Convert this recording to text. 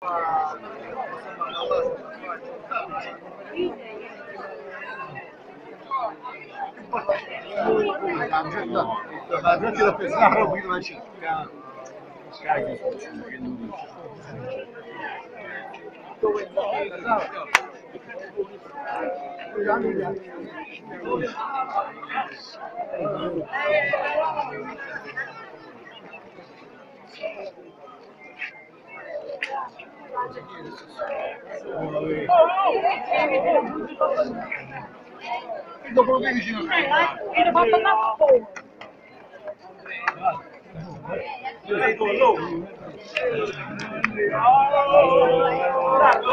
La gente lo pensava qui dove ci dopo lo devi vicino a